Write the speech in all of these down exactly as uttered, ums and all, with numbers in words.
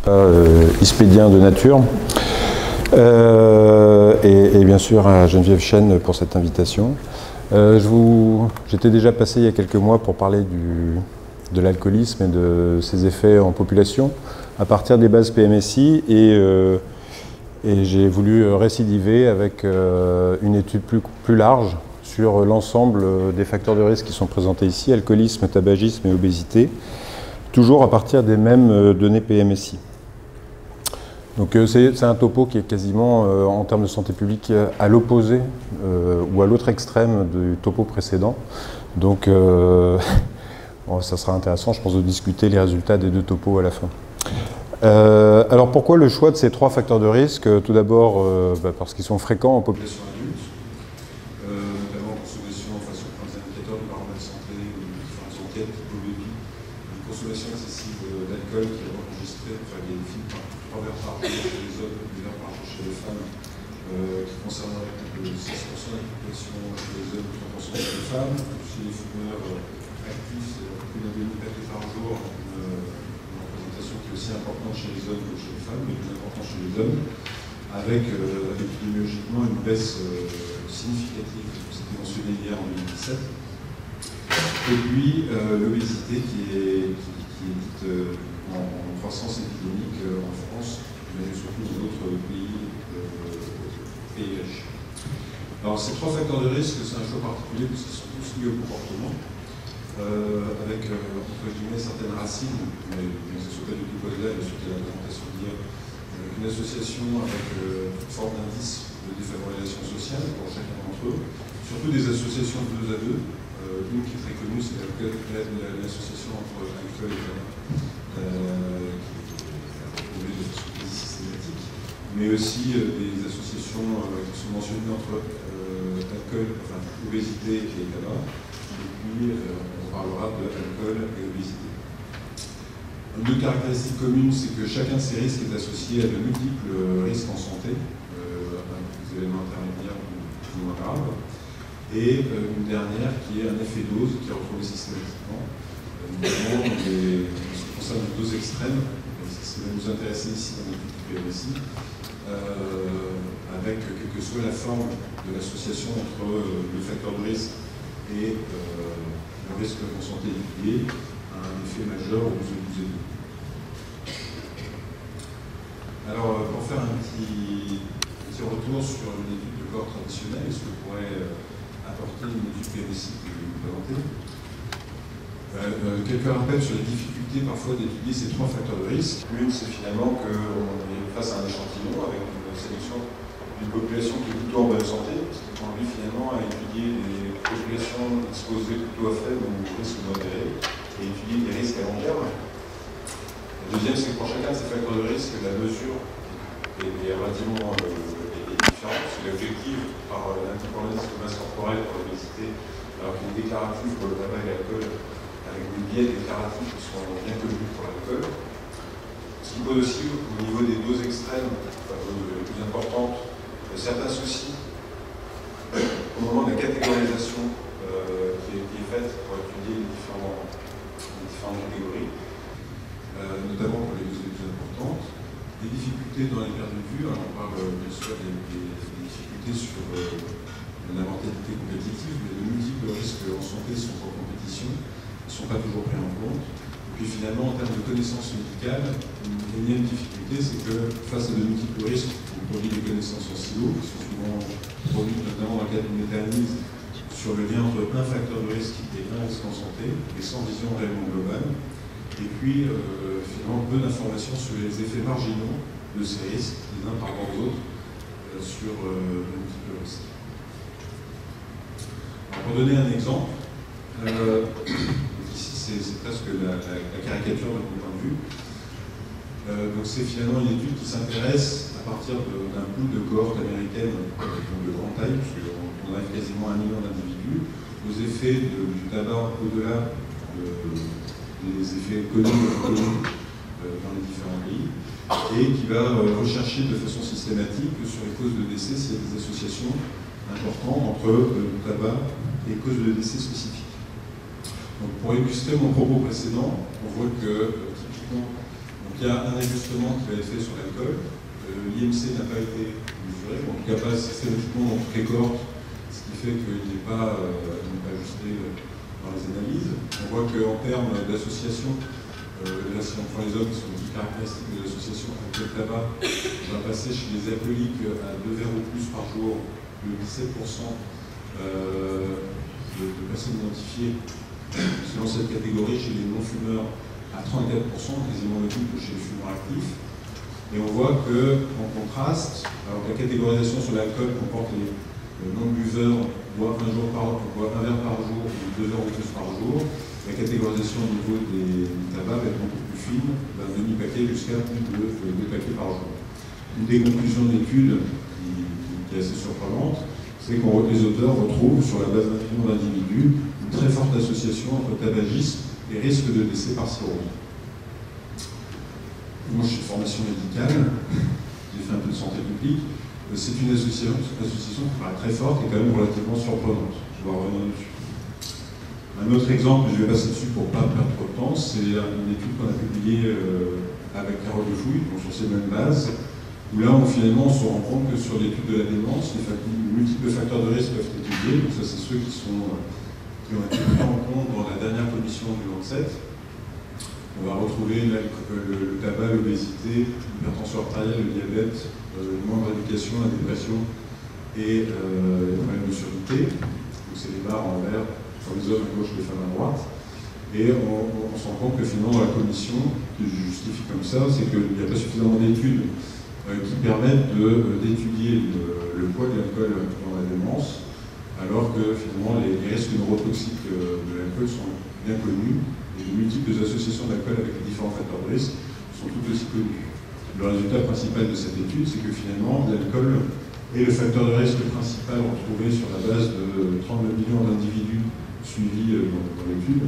Euh, Ispédien de nature, euh, et, et bien sûr à Geneviève Chêne pour cette invitation. Euh, je vous, j'étais déjà passé il y a quelques mois pour parler du, de l'alcoolisme et de ses effets en population à partir des bases P M S I, et, euh, et j'ai voulu récidiver avec euh, une étude plus, plus large sur l'ensemble des facteurs de risque qui sont présentés ici, alcoolisme, tabagisme et obésité, toujours à partir des mêmes données P M S I. Donc euh, c'est un topo qui est quasiment, euh, en termes de santé publique, à l'opposé euh, ou à l'autre extrême du topo précédent. Donc euh, bon, ça sera intéressant, je pense, de discuter les résultats des deux topos à la fin. Euh, alors pourquoi le choix de ces trois facteurs de risque? Tout d'abord euh, bah, parce qu'ils sont fréquents en population adulte, euh, notamment consommation face aux grands indicateurs de paramètres de santé ou différentes enquêtes type O B P, une consommation excessive d'alcool qui est enregistrée, enfin il y a des films par trois verres par jour chez les hommes, deux verres par jour chez les femmes, euh, qui concernerait plus de seize pour cent de la population chez les hommes, trois pour cent chez les femmes. Chez les fumeurs euh, actifs, c'est plus d'un demi-paquet par jour, une, une représentation qui est aussi importante chez les hommes que chez les femmes, mais plus importante chez les hommes, avec euh, épidémiologiquement une baisse euh, significative, c'était mentionné hier en deux mille dix-sept. Et puis euh, l'obésité qui est, qui, qui est dite euh, en, en croissance épidémique euh, en France, mais surtout dans d'autres pays euh, pays riches. Alors ces trois facteurs de risque, c'est un choix particulier parce qu'ils sont tous liés au comportement, euh, avec euh, entre guillemets certaines racines, mais que ce ne soit pas du tout posé suite à la présentation d'hier, euh, une association avec euh, toute forme d'indice de défavorisation sociale pour chacun d'entre eux, surtout des associations de deux à deux. Euh, une qui est très connue, c'est l'association entre alcool et tabac, euh, qui est prouvée de façon quasi systématique, mais aussi euh, des associations euh, qui sont mentionnées entre euh, alcool, enfin obésité et tabac, et puis euh, on parlera de alcool et obésité. Une autre caractéristique commune, c'est que chacun de ces risques est associé à de multiples risques en santé, euh, avec des événements intermédiaires plus ou moins graves. Et euh, une dernière qui est un effet dose qui est retrouvé systématiquement, euh, notamment des, en ce qui concerne les doses extrêmes, c'est ce qui va nous intéresser ici dans l'étude du P M S I, euh, avec quelle que soit la forme de l'association entre euh, le facteur de risque et euh, le risque en santé lié à un effet majeur au douze et deux. Alors, euh, pour faire un petit, petit retour sur une étude de corps traditionnelle, est-ce que vous pourrez euh, apporter une étude P M S I que je vais vous présenter. Euh, euh, quelques rappels sur les difficultés parfois d'étudier ces trois facteurs de risque. L'une, c'est finalement qu'on est face à un échantillon avec une sélection d'une population qui est plutôt en bonne santé, parce qu'on conduit finalement à étudier des populations exposées plutôt à faible ou risque modéré, et étudier des risques à long terme. La deuxième, c'est que pour chacun de ces facteurs de risque, la mesure est, est relativement euh, parce que l'objectif par l'indice de masse corporelle pour l'obésité, alors qu'il est déclaratif pour le tabac et l'alcool, avec des biais déclaratifs qui sont bien connus pour l'alcool. Ce qui pose aussi, au niveau des doses extrêmes, enfin, les plus importantes, certains soucis au moment de la catégorisation euh, qui, est, qui est faite pour étudier les, différents, les différentes catégories, euh, notamment pour les doses les plus importantes. Des difficultés dans les pertes de vue, alors on parle euh, bien sûr des, des, des difficultés sur euh, la mortalité compétitive, mais de multiples risques en santé sont en compétition, ne sont pas toujours pris en compte. Et puis finalement, en termes de connaissances médicales, une énième difficulté, c'est que face à de multiples risques, on produit des connaissances en silo, qui sont souvent produites notamment dans le cadre d'une méta-analyse sur le lien entre un facteur de risque et un risque en santé, et sans vision réellement globale. Et puis, euh, finalement, peu d'informations sur les effets marginaux de ces risques, les uns par rapport aux autres, euh, sur euh, de multiples risques. Alors, pour donner un exemple, euh, ici c'est presque la, la, la caricature de mon point de vue. Euh, donc c'est finalement une étude qui s'intéresse à partir d'un pool de cohortes américaines de grande taille, puisqu'on on a quasiment un million d'individus, aux effets de, du tabac au-delà de des effets connus connus euh, dans les différents pays, et qui va euh, rechercher de façon systématique sur les causes de décès s'il y a des associations importantes entre euh, le tabac et causes de décès spécifiques. Donc, pour illustrer mon propos précédent, on voit que euh, typiquement, donc, il y il y a un ajustement qui va être fait sur l'alcool. Euh, L'I M C n'a pas été mesuré, en tout cas pas systématiquement dans toutes les cohortes, ce qui fait qu'il n'est pas, euh, pas ajusté dans les analyses. On voit qu'en termes d'association, euh, là si on prend les hommes qui sont les caractéristiques de l'association avec le tabac, on va passer chez les alcooliques à deux verres ou plus par jour, de dix-sept pour cent euh, de, de personnes identifiées selon cette catégorie, chez les non-fumeurs à trente-quatre pour cent, quasiment le double chez les fumeurs actifs. Et on voit qu'en contraste, alors que la catégorisation sur l'alcool comporte les, les non-buveurs boivent un, jour par, boivent un verre par jour ou deux verres ou plus par jour, la catégorisation au niveau des, du tabac va être beaucoup plus fine, d'un demi-paquet jusqu'à plus de deux paquets par jour. Une des conclusions de l'étude qui, qui est assez surprenante, c'est que les auteurs retrouvent sur la base d'un million d'individus une très forte association entre tabagisme et risque de décès par cirrhose. Moi, je suis de formation médicale, j'ai fait un peu de santé publique. C'est une association, une association qui paraît très forte et quand même relativement surprenante. Je vais revenir dessus. Un autre exemple, je vais passer dessus pour ne pas perdre trop de temps, c'est une étude qu'on a publiée euh, avec Carole Defouille, donc sur ces mêmes bases, où là, on, finalement, on se rend compte que sur l'étude de la démence, les multiples facteurs de risque peuvent être étudiés. Donc ça, c'est ceux qui, sont, euh, qui ont été pris en compte dans la dernière commission du Lancet. On va retrouver là, le, le, le tabac, l'obésité, l'hypertension artérielle, le diabète, euh, une moindre éducation, la dépression et euh, les problèmes de surdité. Donc c'est les barres en vert pour les hommes à gauche, les femmes à droite. Et on, on, on se rend compte que finalement dans la commission, qui justifie comme ça, c'est qu'il n'y a pas suffisamment d'études euh, qui permettent d'étudier le, le poids de l'alcool dans la démence, alors que finalement les, les risques neurotoxiques euh, de l'alcool sont bien connus. Et les multiples associations d'alcool avec les différents facteurs de risque sont tout aussi connus. Le résultat principal de cette étude, c'est que finalement, l'alcool est le facteur de risque principal retrouvé sur la base de trente-neuf millions d'individus suivis dans, dans l'étude,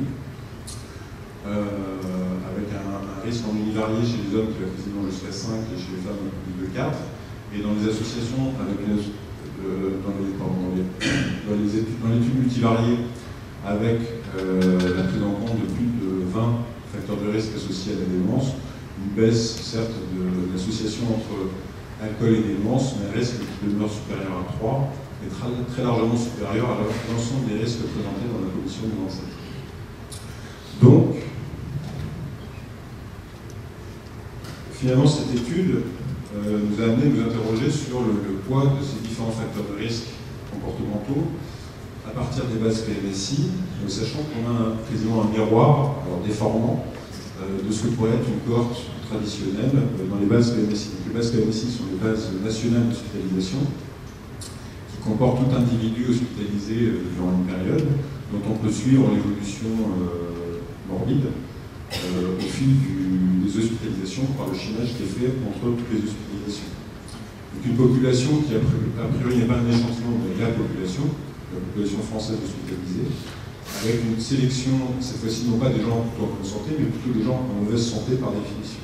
euh, avec un, un risque en univarié chez les hommes qui va quasiment jusqu'à cinq et chez les femmes plus de quatre. Et dans les associations, avec une, euh, dans les, pardon, dans les, dans les études, dans l'étude multivariée, avec euh, la prise en compte de plus de vingt facteurs de risque associés à la démence, une baisse certes de l'association entre alcool et démence, mais un risque qui demeure supérieur à trois et très, très largement supérieur à l'ensemble des risques présentés dans la commission du Lancet. Donc, finalement, cette étude euh, nous a amené à nous interroger sur le, le poids de ces différents facteurs de risque comportementaux à partir des bases P M S I, sachant qu'on a quasiment un miroir, alors déformant, euh, de ce que pourrait être une cohorte traditionnelle euh, dans les bases P M S I. Donc, les bases P M S I sont les bases nationales d'hospitalisation, qui comportent tout individu hospitalisé euh, durant une période, dont on peut suivre l'évolution euh, morbide euh, au fil du, des hospitalisations par le chaînage qui est fait entre toutes les hospitalisations. Donc une population qui a priori n'est pas un échantillon, mais la population, la population française hospitalisée, avec une sélection, cette fois-ci non pas des gens plutôt en bonne santé, mais plutôt des gens en mauvaise santé par définition.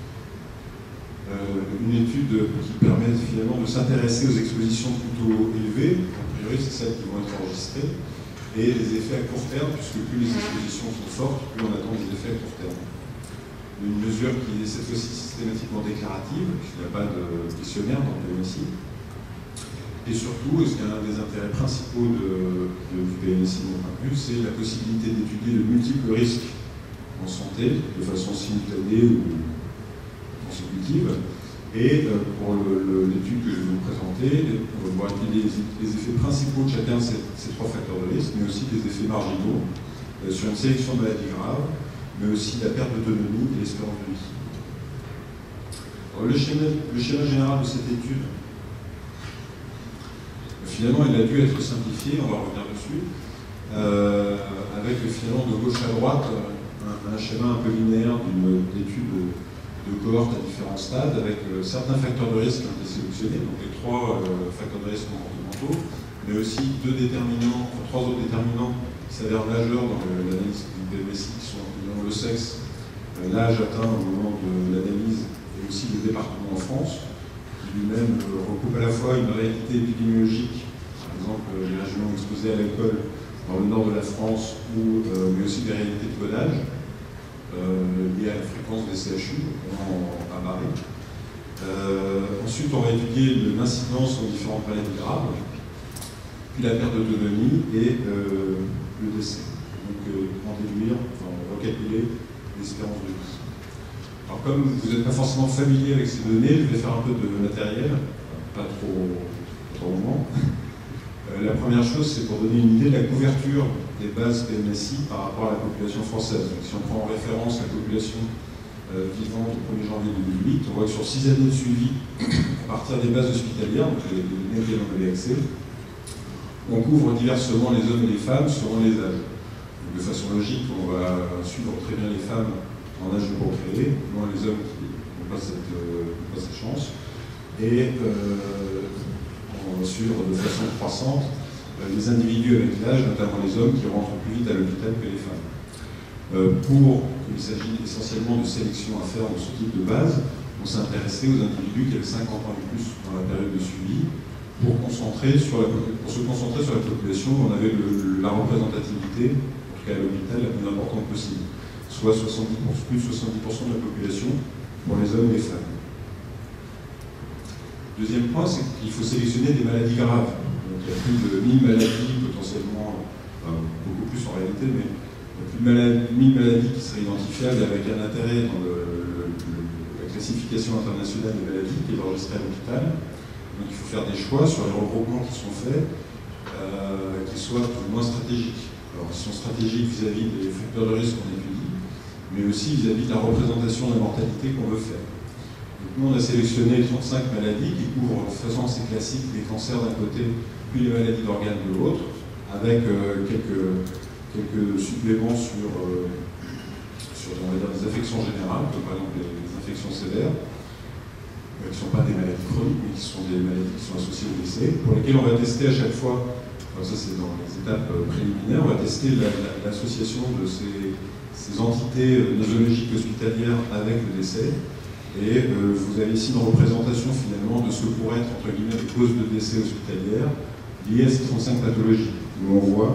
Euh, une étude qui permet finalement de s'intéresser aux expositions plutôt élevées, a priori c'est celles qui vont être enregistrées, et les effets à court terme, puisque plus les expositions sont fortes, plus on attend des effets à court terme. Une mesure qui est cette fois-ci systématiquement déclarative, puisqu'il n'y a pas de questionnaire dans le P M S I. Et surtout, et ce qui est un des intérêts principaux de, de, du P M S I non inclus, c'est la possibilité d'étudier de multiples risques en santé, de façon simultanée ou consécutive. Et euh, pour l'étude que je vais vous présenter, on va étudier les, les effets principaux de chacun de ces, ces trois facteurs de risque, mais aussi des effets marginaux euh, sur une sélection de maladies graves, mais aussi la perte d'autonomie et l'espérance de vie. Alors, le, schéma, le schéma général de cette étude, finalement, il a dû être simplifié, on va revenir dessus, euh, avec finalement de gauche à droite un, un schéma un peu linéaire d'une étude de, de cohorte à différents stades, avec euh, certains facteurs de risque qui ont été sélectionnés, donc les trois euh, facteurs de risque comportementaux, mais aussi deux déterminants, enfin, trois autres déterminants qui s'avèrent majeurs dans l'analyse du P M S I, qui sont évidemment le sexe, euh, l'âge atteint au moment de l'analyse, et aussi le département en France, qui lui-même euh, recoupe à la fois une réalité épidémiologique, par exemple euh, les régions exposées à l'alcool dans le nord de la France, ou, euh, mais aussi des réalités de codage. euh, liées à la fréquence des C H U, à Paris. Euh, ensuite, on va étudier l'incidence aux différentes maladies graves, puis la perte d'autonomie et euh, le décès. Donc, euh, en déduire, enfin, recalculer l'espérance de vie. Alors, comme vous n'êtes pas forcément familier avec ces données, je vais faire un peu de matériel, pas trop, trop longuement. Euh, la première chose, c'est pour donner une idée de la couverture des bases P M S I par rapport à la population française. Donc, si on prend en référence la population euh, vivante au premier janvier deux mille huit, on voit que sur six années de suivi, à partir des bases hospitalières, donc les données auxquelles on avait accès, on couvre diversement les hommes et les femmes selon les âges. Donc, de façon logique, on va suivre très bien les femmes en âge de procréer, moins les hommes qui n'ont pas cette, euh, pas cette chance. Et euh, on va suivre de façon croissante euh, les individus avec l'âge, notamment les hommes qui rentrent plus vite à l'hôpital que les femmes. Euh, pour, il s'agit essentiellement de sélection à faire de ce type de base, on s'est intéressé aux individus qui avaient cinquante ans et plus dans la période de suivi, pour, concentrer sur la, pour se concentrer sur la population où on avait le, la représentativité, en tout cas à l'hôpital, la plus importante possible, soit soixante-dix pour cent, plus de soixante-dix pour cent de la population pour les hommes et les femmes. Deuxième point, c'est qu'il faut sélectionner des maladies graves. Donc, il y a plus de mille maladies potentiellement, enfin, beaucoup plus en réalité, mais il y a plus de mille maladies qui seraient identifiables avec un intérêt dans le, le, le, la classification internationale des maladies qui est enregistrée à l'hôpital. Donc il faut faire des choix sur les regroupements qui sont faits, euh, qui soient plus ou moins stratégiques. Alors ils sont stratégiques vis-à-vis des facteurs de risque qu'on étudie, mais aussi vis-à-vis de la représentation de la mortalité qu'on veut faire. Donc nous on a sélectionné trente-cinq maladies qui couvrent de façon assez classique les cancers d'un côté, puis les maladies d'organes de l'autre, avec euh, quelques, quelques suppléments sur, euh, sur on va dire, des affections générales, comme par exemple les, les infections sévères, qui ne sont pas des maladies chroniques, mais qui sont des maladies qui sont associées au décès, pour lesquelles on va tester à chaque fois, enfin ça c'est dans les étapes préliminaires, on va tester l'association la, la, de ces, ces entités nosologiques hospitalières avec le décès. Et euh, vous avez ici une représentation finalement de ce que pourraient être entre guillemets des causes de décès hospitalières liées à ces trente-cinq pathologies, où on voit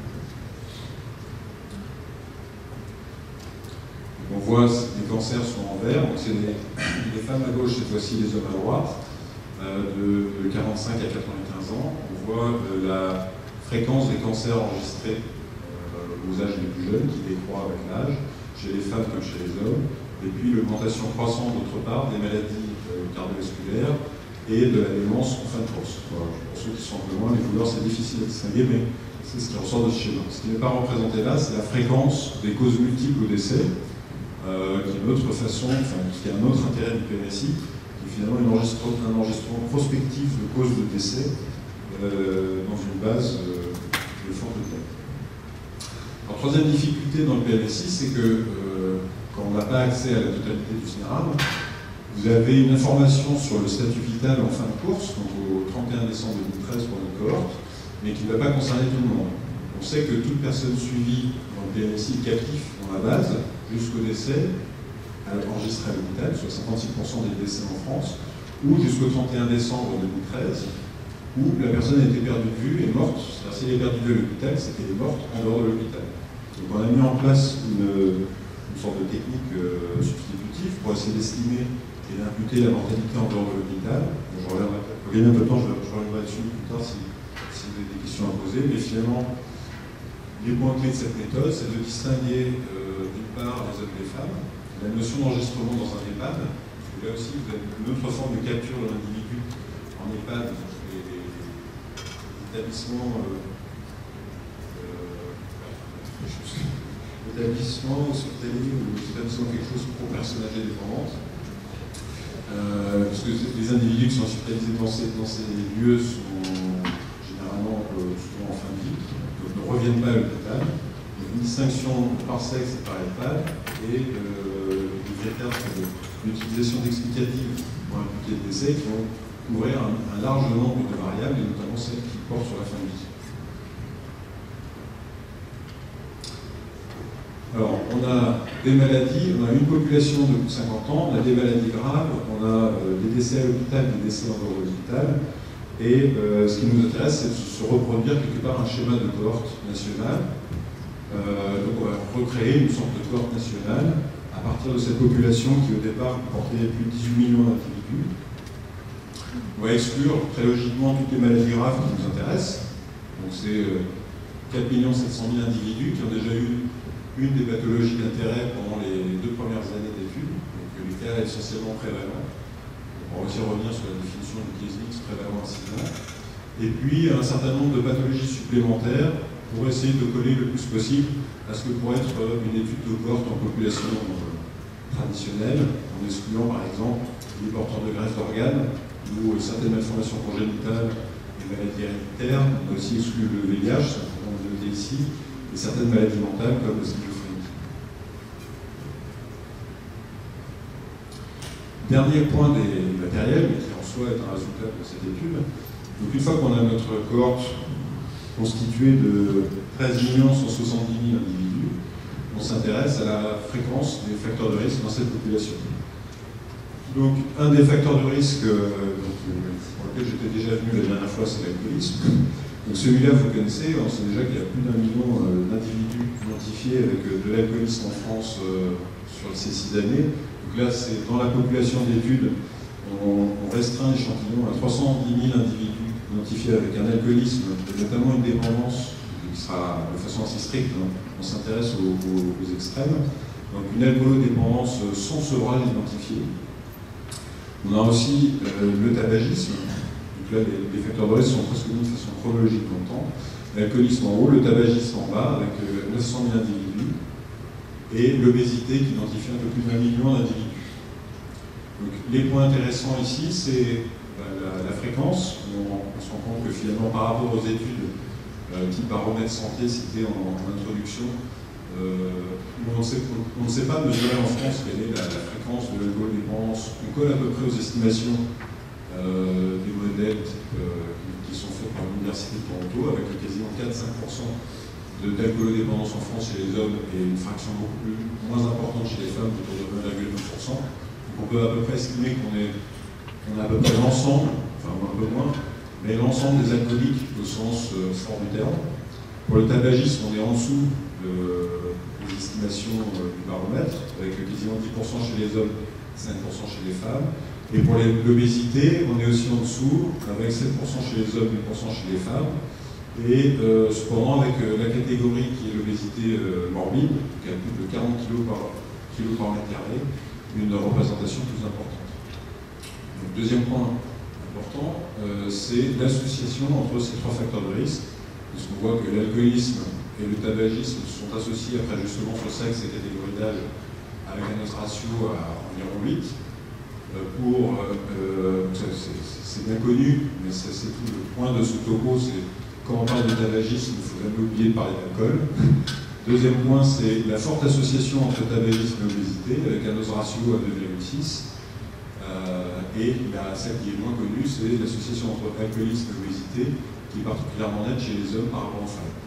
On voit que les cancers sont en vert, donc c'est les, les femmes à gauche, cette fois-ci les hommes à droite, euh, de, de quarante-cinq à quatre-vingt-quinze ans. On voit euh, la fréquence des cancers enregistrés euh, aux âges les plus jeunes, qui décroît avec l'âge, chez les femmes comme chez les hommes, et puis l'augmentation croissante d'autre part des maladies euh, cardiovasculaires et de la démence en fin de course. Voilà. Pour ceux qui sont un peu loin, les couleurs c'est difficile à distinguer, mais c'est ce qui ressort de ce schéma. Ce qui n'est pas représenté là, c'est la fréquence des causes multiples au décès. Euh, qui est une autre façon, enfin, qui a un autre intérêt du P M S I, qui est finalement un enregistrement, un enregistrement prospectif de causes de décès euh, dans une base euh, de forte taille. Alors, troisième difficulté dans le P M S I, c'est que euh, quand on n'a pas accès à la totalité du SNERAM, vous avez une information sur le statut vital en fin de course, donc au trente et un décembre deux mille treize pour notre cohorte, mais qui ne va pas concerner tout le monde. On sait que toute personne suivie dans le P M S I captif dans la base, jusqu'au décès, enregistré à l'hôpital, soit cinquante-six pour cent des décès en France, ou jusqu'au trente et un décembre deux mille treize, où la personne a été perdue de vue et morte, c'est-à-dire si elle est perdue de vue à l'hôpital, c'est qu'elle est morte en dehors de l'hôpital. Donc on a mis en place une, une sorte de technique euh, substitutive pour essayer d'estimer et d'imputer la mortalité en dehors de l'hôpital. Je reviendrai pour gagner un peu de temps, je reviendrai dessus plus tard si, si vous avez des questions à poser, mais finalement, les points clés de cette méthode, c'est de distinguer euh, d'une part les hommes et les femmes, la notion d'enregistrement dans un EHPAD, parce que là aussi vous avez une autre forme de capture de l'individu en EHPAD, les, les, les établissements, euh, euh, établissements hospitaliers ou établissements quelque chose pour personnes âgées dépendantes, euh, parce que les individus qui sont hospitalisés dans ces, dans ces lieux sont généralement euh, souvent en fin de vie, ne reviennent pas à l'hôpital. Une distinction par sexe et par EHPAD et euh, des critères d'utilisation d'explicatives pour imputer le décès qui vont couvrir un, un large nombre de variables et notamment celles qui portent sur la fin de vie. Alors, on a des maladies, on a une population de plus de cinquante ans, on a des maladies graves, on a euh, des décès à l'hôpital, des décès en dehors de l'hôpital. Et euh, ce qui nous intéresse, c'est de se reproduire quelque part un schéma de cohorte nationale Euh, donc on va recréer une sorte de cohorte nationale à partir de cette population qui au départ portait plus de dix-huit millions d'individus. On va exclure très logiquement toutes les maladies graves qui nous intéressent. Donc c'est euh, quatre millions sept cent mille individus qui ont déjà eu une des pathologies d'intérêt pendant les deux premières années d'études, donc les cas essentiellement prévalents. On va aussi revenir sur la définition du case mix prévalent incident. Et puis un certain nombre de pathologies supplémentaires pour essayer de coller le plus possible à ce que pourrait être une étude de cohorte en population traditionnelle, en excluant par exemple les porteurs de greffe d'organes ou certaines malformations congénitales et maladies héréditaires. On a aussi exclu le V I H, c'est un qu'on a noté ici, et certaines maladies mentales comme le schizophrénie. Dernier point des matériels, mais qui en soi est un résultat de cette étude. Donc une fois qu'on a notre cohorte constituée de treize millions cent soixante-dix mille individus, on s'intéresse à la fréquence des facteurs de risque dans cette population. Donc un des facteurs de risque euh, donc, euh, pour lequel j'étais déjà venu la dernière fois, c'est l'alcoolisme. Donc celui-là, vous connaissez, on sait déjà qu'il y a plus d'un million euh, d'individus identifiés avec euh, de l'alcoolisme en France euh, sur ces six années. Donc là, c'est dans la population d'études, on, on restreint l'échantillon à trois cent dix mille individus identifiés avec un alcoolisme, et notamment une dépendance qui sera de façon assez stricte, hein. On s'intéresse aux, aux, aux extrêmes. Donc une alcoolodépendance sans sevrage identifié. On a aussi euh, le tabagisme. Donc là, les, les facteurs de risque sont presque mis de façon chronologique dans le temps. L'alcoolisme en haut, le tabagisme en bas, avec euh, neuf cent mille individus, et l'obésité qui identifie un peu plus d'un million d'individus. Donc les points intéressants ici, c'est bah, la, la fréquence. On, on se rend compte que finalement, par rapport aux études euh, type baromètre santé cité en, en introduction, euh, on, sait, on, on ne sait pas mesurer en France quelle est la, la fréquence de l'alcool-dépendance. On colle à peu près aux estimations euh, des modèles type, euh, qui sont faits par l'Université de Toronto, avec quasiment quatre à cinq pour cent d'alcoolodépendance en France chez les hommes et une fraction beaucoup plus, moins importante chez les femmes, autour de un virgule neuf pour cent. Donc on peut à peu près estimer qu'on est, on a à peu près l'ensemble, enfin un peu moins, mais l'ensemble des alcooliques au sens euh, fort du terme. Pour le tabagisme, on est en dessous de, des estimations euh, du baromètre, avec quasiment dix pour cent chez les hommes, cinq pour cent chez les femmes. Et pour l'obésité, on est aussi en dessous, avec sept pour cent chez les hommes, huit pour cent chez les femmes. Et euh, cependant, avec euh, la catégorie qui est l'obésité euh, morbide, qui a plus de quarante kilos par, kilos par mètre carré, une représentation plus importante. Donc, deuxième point important, euh, c'est l'association entre ces trois facteurs de risque, puisqu'on voit que l'alcoolisme et le tabagisme sont associés après justement sur sexe et catégorie d'âge avec un autre ratio à environ huit. Euh, pour, euh, c'est bien connu, mais c'est tout le point de ce topo, c'est quand on parle de tabagisme, il ne faut jamais oublier de parler d'alcool. Deuxième point, c'est la forte association entre tabagisme et obésité, avec un odds ratio à deux virgule six. Euh, et la, celle qui est moins connue, c'est l'association entre alcoolisme et obésité, qui est particulièrement nette chez les hommes par rapport aux femmes.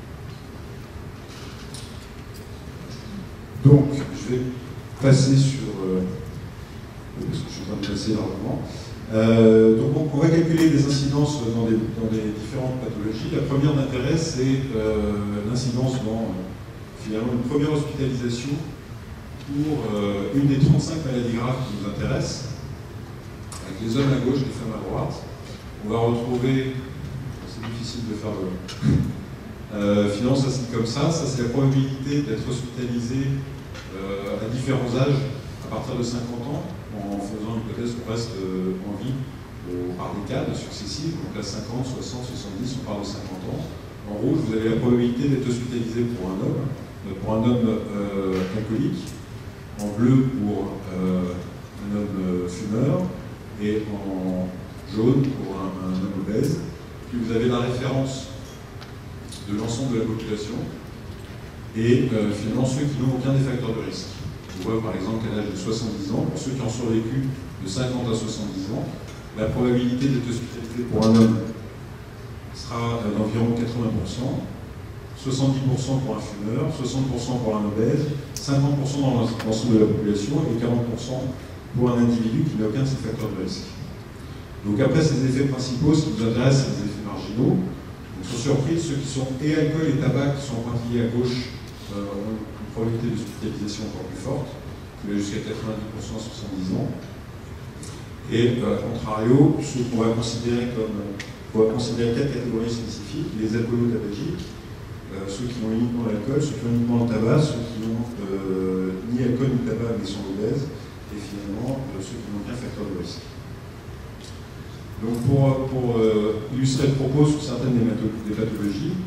Donc, je vais passer sur... Euh, parce que je suis en train de passer largement. Euh, donc on, on va calculer des incidences dans les, dans les différentes pathologies. La première d'intérêt, c'est euh, l'incidence dans euh, finalement une première hospitalisation pour euh, une des trente-cinq maladies graves qui nous intéressent, avec les hommes à gauche, les femmes à droite. On va retrouver, c'est difficile de faire le... Euh, finalement, ça c'est comme ça, ça c'est la probabilité d'être hospitalisé euh, à différents âges à partir de cinquante ans, en faisant une hypothèse qu'on reste euh, en vie euh, par décades successives, donc à cinquante, soixante, soixante-dix, on parle de cinquante ans. En rouge, vous avez la probabilité d'être hospitalisé pour un homme, euh, pour un homme euh, alcoolique, en bleu pour euh, un homme euh, fumeur, et en jaune pour un, un homme obèse. Puis vous avez la référence de l'ensemble de la population, et euh, finalement ceux qui n'ont aucun des facteurs de risque. On voit par exemple qu'à l'âge de soixante-dix ans, pour ceux qui ont survécu de cinquante à soixante-dix ans, la probabilité d'être hospitalisé pour un homme sera d'environ quatre-vingts pour cent, soixante-dix pour cent pour un fumeur, soixante pour cent pour un obèse, cinquante pour cent dans l'ensemble de la population et quarante pour cent pour un individu qui n'a aucun de ces facteurs de risque. Donc après ces effets principaux, ce qui nous intéresse, c'est les effets marginaux. Donc sans surprise, ceux qui sont et alcool et tabac qui sont pointillés à gauche euh, ont une probabilité d'hospitalisation encore plus forte, qui va jusqu'à quatre-vingt-dix pour cent à soixante-dix ans. Et euh, à contrario, ceux qu'on va considérer comme, on va considérer quatre catégories spécifiques, les alcoolotabagiques, euh, ceux qui ont uniquement l'alcool, ceux qui ont uniquement le tabac, ceux qui n'ont euh, ni alcool ni tabac mais sont obèses, et finalement euh, ceux qui n'ont aucun facteur de risque. Donc pour, pour euh, illustrer le propos sur certaines des pathologies,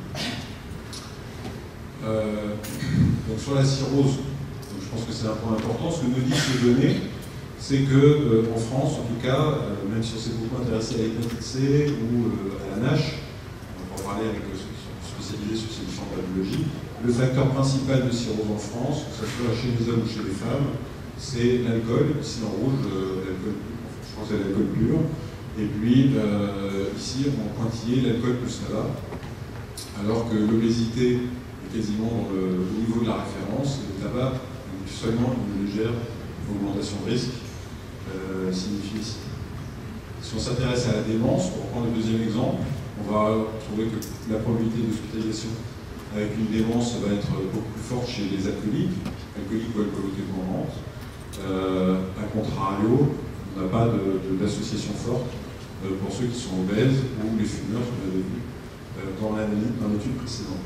euh, donc sur la cirrhose, donc je pense que c'est un point important, ce que nous disent ces données, c'est que euh, en France, en tout cas, euh, même si on s'est beaucoup intéressé à l'hépatite C ou euh, à la NASH, on va en parler avec ceux qui sont spécialisés sur ces différentes pathologies, le facteur principal de cirrhose en France, que ce soit chez les hommes ou chez les femmes, c'est l'alcool. Ici en rouge, euh, l'alcool, je pense que c'est l'alcool pur. Et puis euh, ici en pointillé, l'alcool plus tabac, alors que l'obésité est quasiment dans le, au niveau de la référence, et le tabac a seulement une légère augmentation de risque euh, signifie ici. Si on s'intéresse à la démence, pour prendre le deuxième exemple, on va trouver que la probabilité d'hospitalisation avec une démence va être beaucoup plus forte chez les alcooliques, alcooliques ou alcooliques dépendants. Euh, a contrario, on n'a pas d'association forte euh, pour ceux qui sont obèses ou les fumeurs, qu'on avait vu euh, dans l'étude précédente.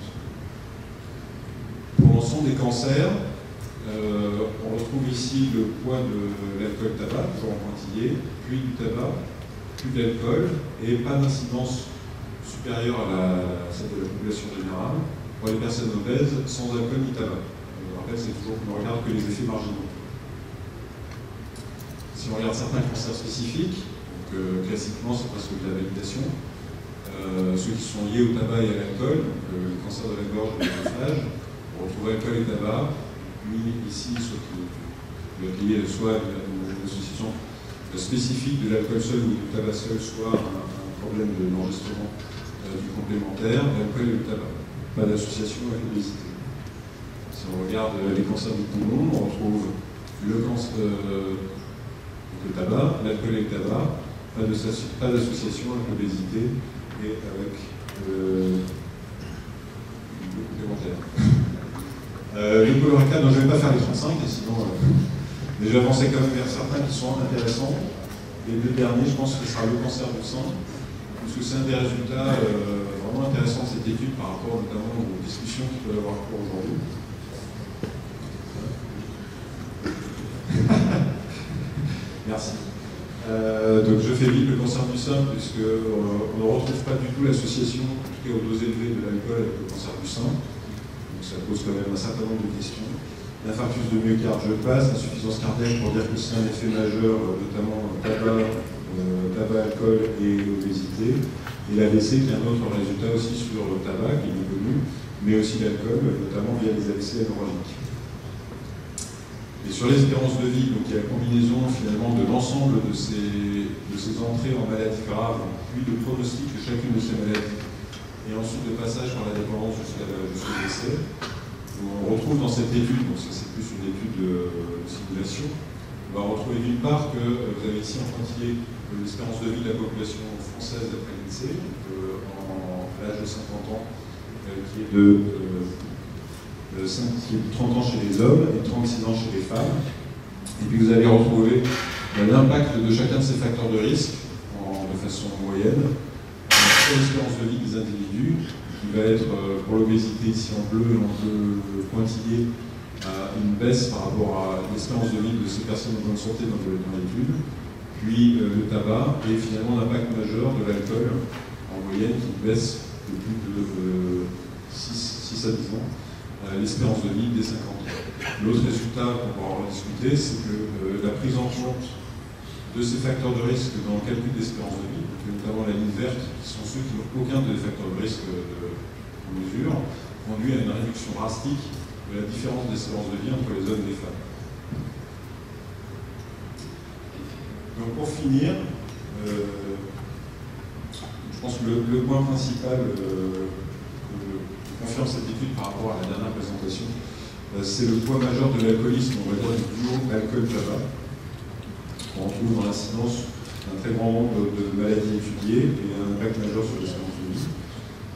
Pour l'ensemble des cancers, euh, on retrouve ici le poids de l'alcool-tabac, toujours en pointillé, puis du tabac, puis de l'alcool, et pas d'incidence supérieure à, la, à celle de la population générale pour les personnes obèses sans alcool ni tabac. Euh, en fait, c'est toujours qu'on ne regarde que les effets marginaux. Si on regarde certains cancers spécifiques, donc, euh, classiquement c'est presque de la validation, euh, ceux qui sont liés au tabac et à l'alcool, euh, le cancer de la gorge et de l'œsophage, on retrouve alcool et tabac, puis ici ceux qui sont liés soit à une, une association spécifique de l'alcool seul ou du tabac seul, soit un, un problème de l'enregistrement euh, du complémentaire, l'alcool et le tabac. Pas d'association avec l'obésité. Si on regarde euh, les cancers du poumon, on retrouve le cancer. Euh, le tabac, l'alcool et le tabac, pas d'association avec l'obésité et avec euh, le complémentaire. Euh, le colorectal, donc je ne vais pas faire les trente-cinq, et sinon, euh, mais je vais avancer quand même vers certains qui sont intéressants. Les deux derniers, je pense que ce sera le cancer du sein, parce que c'est un des résultats euh, vraiment intéressants de cette étude par rapport notamment aux discussions qui peuvent avoir cours aujourd'hui. Merci. Euh, donc je fais vite le cancer du sein, puisqu'on euh, ne retrouve pas du tout l'association, en tout cas aux doses élevées de l'alcool avec le cancer du sein. Donc ça pose quand même un certain nombre de questions. L'infarctus de myocarde, je passe. Insuffisance cardiaque, pour dire que c'est un effet majeur, notamment tabac, euh, tabac, alcool et obésité. Et l'A V C qui est un autre résultat aussi sur le tabac, qui est bien connu, mais aussi l'alcool, notamment via les A V C hémorragiques. Et sur l'espérance de vie, donc il y a la combinaison finalement de l'ensemble de ces, de ces entrées en maladies graves, puis de pronostic de chacune de ces maladies, et ensuite le passage par la dépendance jusqu'à jusqu'au décès. On retrouve dans cette étude, donc ça c'est plus une étude de, de simulation, on va retrouver d'une part que euh, vous avez ici en pointillé l'espérance de vie de la population française d'après l'INSEE, euh, en l'âge de cinquante ans, euh, qui est de euh, trente ans chez les hommes et trente-six ans chez les femmes. Et puis vous allez retrouver l'impact de chacun de ces facteurs de risque en, de façon moyenne sur l'espérance de vie des individus, qui va être pour l'obésité ici en bleu et en bleu pointillé une baisse par rapport à l'espérance de vie de ces personnes en bonne santé dans l'étude, puis euh, le tabac et finalement l'impact majeur de l'alcool en moyenne qui baisse de plus de euh, six à dix ans. L'espérance de vie des cinquante ans. L'autre résultat qu'on va en rediscuter, c'est que euh, la prise en compte de ces facteurs de risque dans le calcul d'espérance de vie, notamment la ligne verte, qui sont ceux qui n'ont aucun des facteurs de risque de, de mesure, conduit à une réduction drastique de la différence d'espérance de vie entre les hommes et les femmes. Donc pour finir, euh, je pense que le, le point principal euh, confirme cette étude par rapport à la dernière présentation, euh, c'est le poids majeur de l'alcoolisme, on va dire du duo alcool-tabac. On trouve dans l'incidence un très grand nombre de maladies étudiées et un impact majeur sur l'espérance de vie.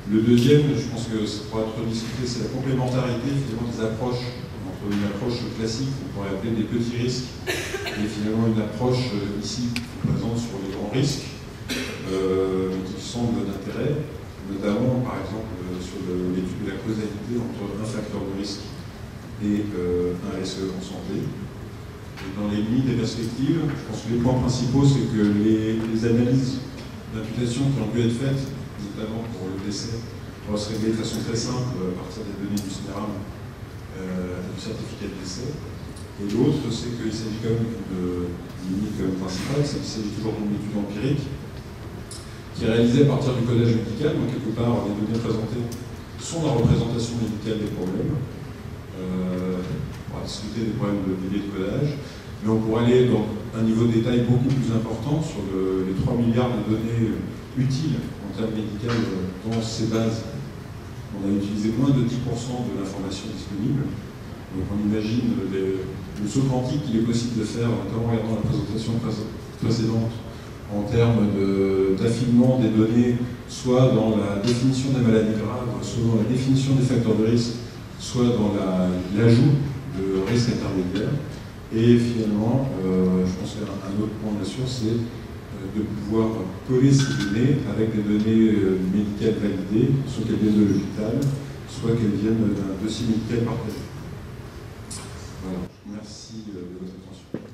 Le deuxième, je pense que ça pourra être discuté, c'est la complémentarité finalement des approches entre une approche classique qu'on pourrait appeler des petits risques et finalement une approche ici présente sur les grands risques euh, qui semblent d'intérêt, notamment par exemple sur l'étude de la causalité entre un facteur de risque et euh, un risque en santé. Et dans les limites des perspectives, je pense que les points principaux, c'est que les, les analyses d'imputation qui ont pu être faites, notamment pour le décès, vont se régler de façon très simple à partir des données du SNERAM euh, du certificat de décès. Et l'autre, c'est qu'il s'agit quand même d'une limite quand même principale, c'est qu'il s'agit toujours d'une étude empirique qui est réalisée à partir du codage médical. Donc, quelque part, les données présentées sont la représentation médicale des problèmes. Euh, on va discuter des problèmes de délai de codage, mais on pourrait aller dans un niveau de détail beaucoup plus important sur le, les trois milliards de données utiles en termes médicaux dans ces bases. On a utilisé moins de dix pour cent de l'information disponible. Donc on imagine les, le saut quantique qu'il est possible de faire, notamment en regardant la présentation précédente, en termes d'affinement des données, soit dans la définition des maladies graves, soit dans la définition des facteurs de risque, soit dans l'ajout la, de risques intermédiaires. Et finalement, euh, je pense qu'un un autre point bien sûr, c'est euh, de pouvoir coller ces données avec des données euh, médicales validées, soit qu'elles viennent de l'hôpital, soit qu'elles viennent d'un dossier médical partagé. Voilà, merci euh, de votre attention.